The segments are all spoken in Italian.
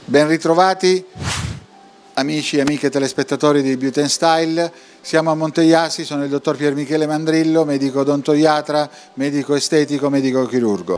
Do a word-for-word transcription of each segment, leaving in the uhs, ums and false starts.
Ben ritrovati amici e amiche telespettatori di Beauty and Style. Siamo a Monteiasi, sono il dottor Pier Michele Mandrillo, medico odontoiatra, medico estetico, medico chirurgo.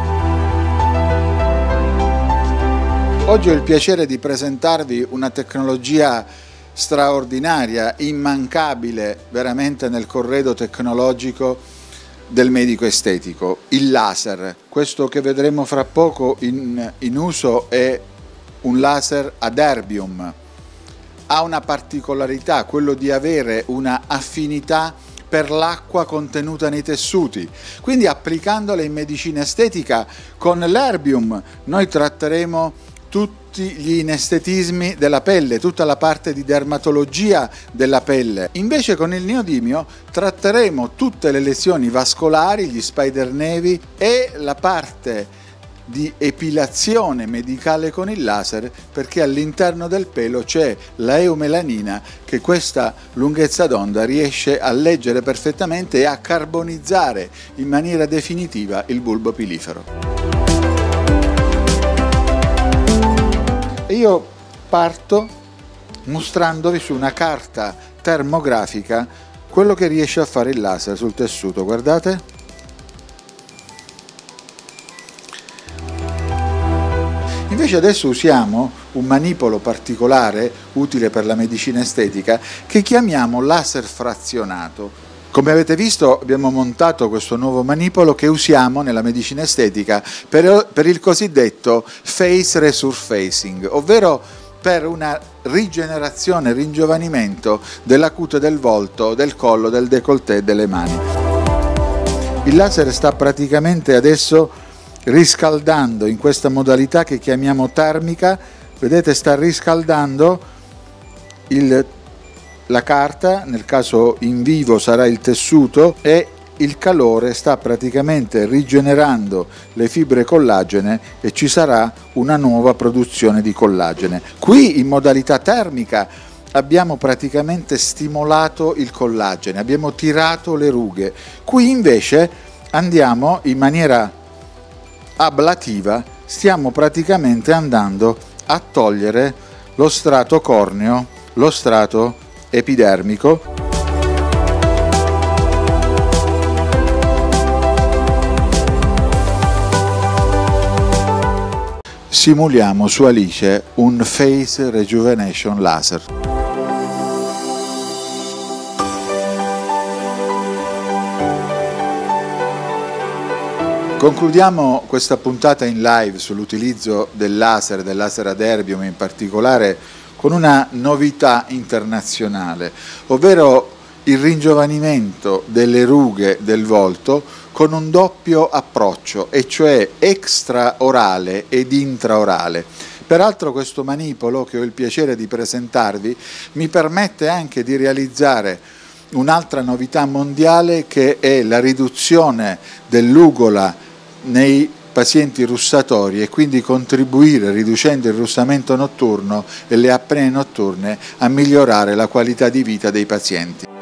Oggi ho il piacere di presentarvi una tecnologia straordinaria, immancabile veramente nel corredo tecnologico del medico estetico, il laser. Questo che vedremo fra poco in, in uso è un laser ad erbium. Ha una particolarità, quello di avere una affinità per l'acqua contenuta nei tessuti. Quindi applicandole in medicina estetica con l'erbium noi tratteremo tutti gli inestetismi della pelle, tutta la parte di dermatologia della pelle. Invece con il neodimio tratteremo tutte le lesioni vascolari, gli spider nevi e la parte di epilazione medicale con il laser, perché all'interno del pelo c'è la eumelanina che questa lunghezza d'onda riesce a leggere perfettamente e a carbonizzare in maniera definitiva il bulbo pilifero. Io parto mostrandovi su una carta termografica quello che riesce a fare il laser sul tessuto. Guardate. Invece adesso usiamo un manipolo particolare utile per la medicina estetica che chiamiamo laser frazionato. Come avete visto abbiamo montato questo nuovo manipolo che usiamo nella medicina estetica per, per il cosiddetto face resurfacing, ovvero per una rigenerazione, ringiovanimento della cute del volto, del collo, del décolleté e delle mani. Il laser sta praticamente adesso riscaldando in questa modalità che chiamiamo termica. Vedete, sta riscaldando il, la carta, nel caso in vivo sarà il tessuto, e il calore sta praticamente rigenerando le fibre collagene e ci sarà una nuova produzione di collagene. Qui in modalità termica abbiamo praticamente stimolato il collagene, abbiamo tirato le rughe. Qui invece andiamo in maniera ablativa, stiamo praticamente andando a togliere lo strato corneo, lo strato epidermico. Simuliamo su Alice un Face Rejuvenation Laser. Concludiamo questa puntata in live sull'utilizzo del laser, del laser ad erbium in particolare, con una novità internazionale, ovvero il ringiovanimento delle rughe del volto con un doppio approccio, e cioè extraorale ed intraorale. Peraltro questo manipolo, che ho il piacere di presentarvi, mi permette anche di realizzare un'altra novità mondiale, che è la riduzione dell'ugola nei pazienti russatori e quindi contribuire, riducendo il russamento notturno e le apnee notturne, a migliorare la qualità di vita dei pazienti.